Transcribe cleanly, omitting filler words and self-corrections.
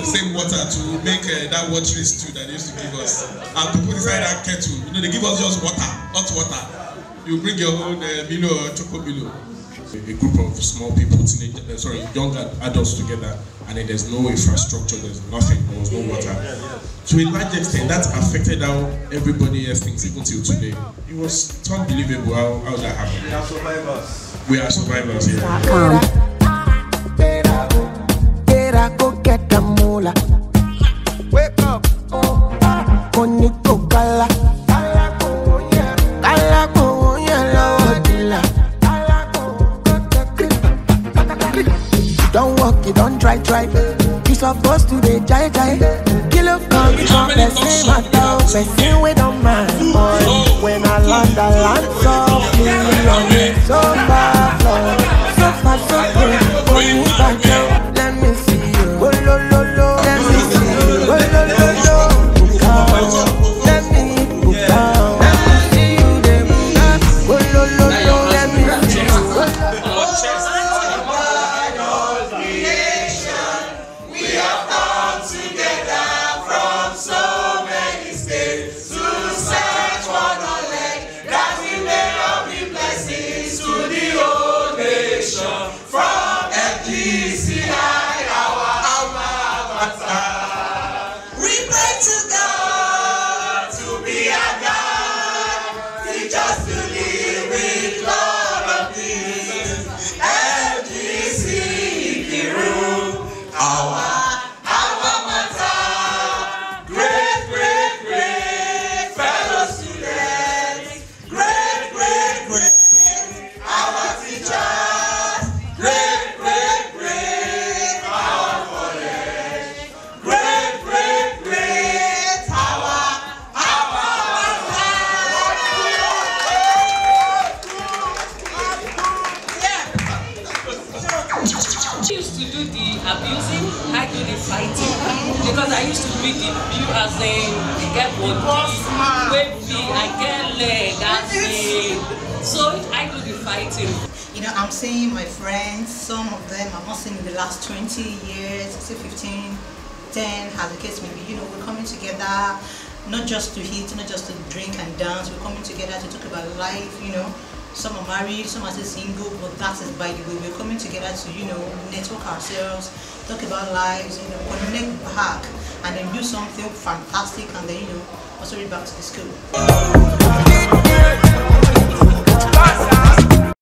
same water to make that watery stew that they used to give us, and to put inside that kettle. You know, they give us just water, hot water. You bring your own Milo or Choco Milo. A group of small people, young adults together, and then there's no infrastructure, there's nothing, there was no water. To a large extent, that affected how everybody else thinks even till today. It was unbelievable how that happened. We are survivors. We are survivors, yeah. Wake up. Don't walk, you don't try. You supposed to be jai. Kill up, come from the same matter. Person we don't mind, boy. When I land softly, so far, so good. When you back down, let me see you. Oh, lo, let me see you. Oh, lo, let me go down. Let me see you, them. Oh, lo, let me see you. Just to live with love and peace. Ikirun, our matter. Great fellow students. Great, our teachers. Great, our college. Great, our I used to do the abusing, I do the fighting, because I used to beat the as a get body, wavy, I get leg, so I do the fighting. You know, I'm seeing my friends, some of them I've not seen in the last 20 years, say 15, 10, as the case may be. You know, we're coming together, not just to eat, not just to drink and dance, we're coming together to talk about life, you know. Some are married, some are still single, but that is by the way. We're coming together to, you know, network ourselves, talk about lives, you know, connect back, and then do something fantastic, and then, you know, also read back to the school.